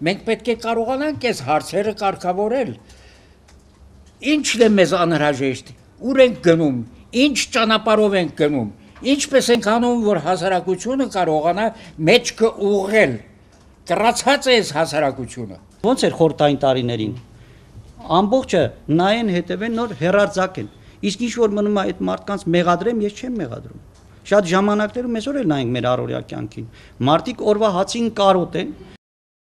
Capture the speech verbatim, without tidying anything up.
Մենք պետք է կարողանանք այս հարցերը կարգավորել։ Ինչն է մեզ անհրաժեշտ, ուր ենք գնում, ինչ ճանապարհով ենք գնում, ինչպես ենք անում, որ հասարակությունը կարողանա մեջքը ուղղել։ Կռացած է այս հասարակությունը։ Ոնց էր խորհրդային տարիներին։ Ամբողջը նայեն հետևեն նոր հերարձակեն։ Իսկ ինչ որ մնում է այդ մարդկանց մեղադրեմ, ես չեմ մեղադրում։ Շատ ժամանակներում այսօր էլ նայենք մեր առօրյա կյանքին։ Մարդիկ օրվա հացին կարոտ են։